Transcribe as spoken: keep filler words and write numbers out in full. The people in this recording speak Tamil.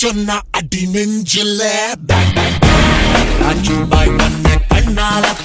சொன்னா அடி நெஞ்சில பேங் பேங் ராஜு பாய் பண்ண கண்ணால